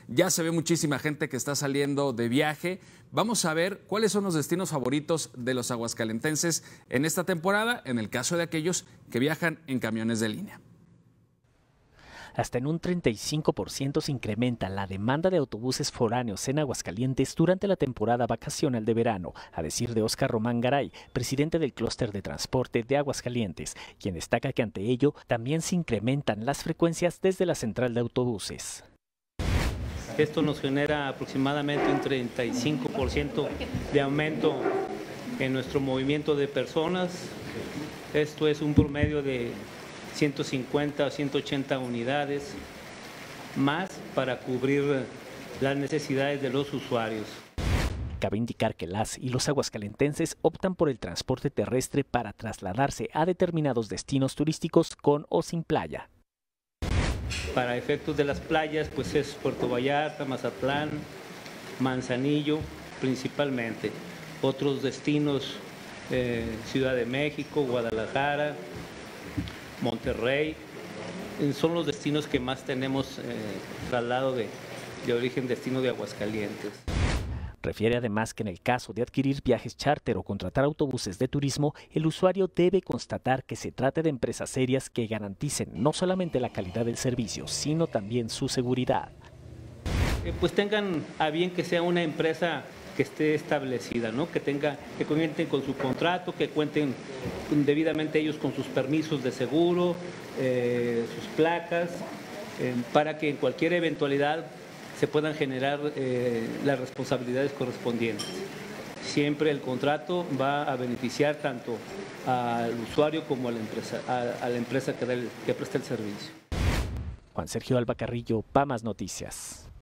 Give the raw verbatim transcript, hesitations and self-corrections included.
Ya se ve muchísima gente que está saliendo de viaje. Vamos a ver cuáles son los destinos favoritos de los aguascalentenses en esta temporada, en el caso de aquellos que viajan en camiones de línea. Hasta en un treinta y cinco por ciento se incrementa la demanda de autobuses foráneos en Aguascalientes durante la temporada vacacional de verano, a decir de Óscar Román Garay, presidente del clúster de transporte de Aguascalientes, quien destaca que ante ello también se incrementan las frecuencias desde la central de autobuses. Esto nos genera aproximadamente un treinta y cinco por ciento de aumento en nuestro movimiento de personas. Esto es un promedio de ciento cincuenta a ciento ochenta unidades más para cubrir las necesidades de los usuarios. Cabe indicar que las y los aguascalentenses optan por el transporte terrestre para trasladarse a determinados destinos turísticos con o sin playa. Para efectos de las playas, pues es Puerto Vallarta, Mazatlán, Manzanillo principalmente. Otros destinos, eh, Ciudad de México, Guadalajara, Monterrey, son los destinos que más tenemos eh, traslado de, de origen destino de Aguascalientes. Refiere además que en el caso de adquirir viajes charter o contratar autobuses de turismo, el usuario debe constatar que se trate de empresas serias que garanticen no solamente la calidad del servicio, sino también su seguridad. Eh, pues tengan a bien que sea una empresa que esté establecida, ¿no? que tenga, que cuenten con su contrato, que cuenten debidamente ellos con sus permisos de seguro, eh, sus placas, eh, para que en cualquier eventualidad se puedan generar eh, las responsabilidades correspondientes. Siempre el contrato va a beneficiar tanto al usuario como a la empresa, a, a la empresa que, da el, que presta el servicio. Juan Sergio Alba Carrillo, P A M A S Noticias.